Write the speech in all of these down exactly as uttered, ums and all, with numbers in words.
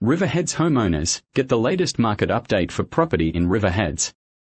River Heads homeowners, get the latest market update for property in River Heads.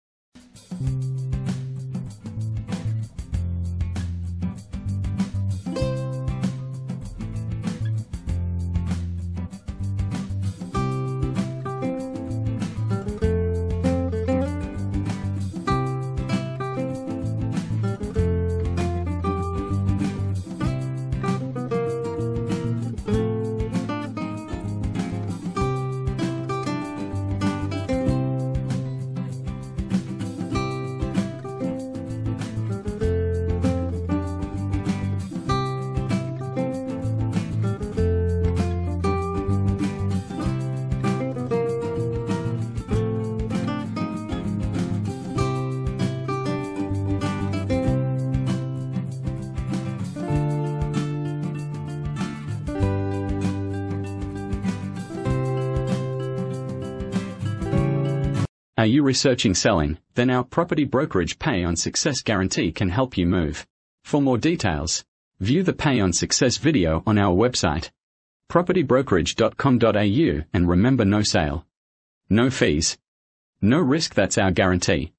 Are you researching selling? Then our property brokerage Pay on Success guarantee can help you move. For more details, view the Pay on Success video on our website, property brokerage dot com dot a u, and remember, no sale, no fees, no risk. That's our guarantee.